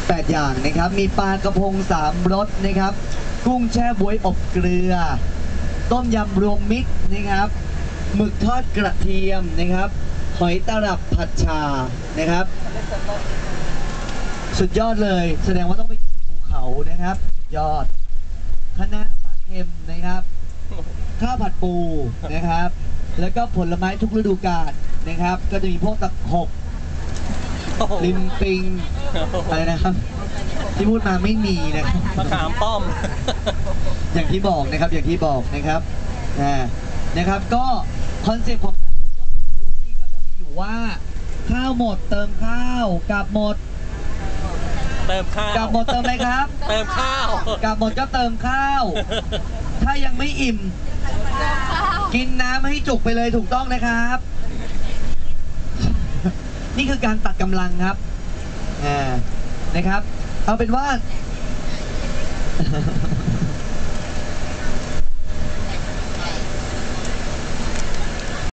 8 อย่างนะครับมีปลากระพง3 รสนะครับกุ้งแช่บ๊วยอบเกลือต้มยำรวมมิตรนะครับหมึกทอดกระเทียมนะครับหอยตลับผัดชานะครับสุดยอดเลยแสดงว่าต้องไปกินภูเขานะครับสุดยอดคะน้าปลาเค็มนะครับข้าวผัดปูนะครับแล้วก็ผลไม้ทุกฤดูกาลนะครับก็จะมีพวกตะขบลิมปิงอะไรนะครับที่พูดมาไม่มีนะครับมะขามป้อมอย่างที่บอกนะครับนะครับก็คอนเซ็ปต์ของนี้ก็จะมีอยู่ว่าข้าวหมดเติมข้าวกับหมดเติมข้าวกับหมดเติมอะไรครับเติมข้าวกับหมดก็เติมข้าว ถ้ายังไม่อิ่มกินน้ำให้จุกไปเลยถูกต้องนะครับ นี่คือการตัดกำลังครับนะครับเอาเป็นว่า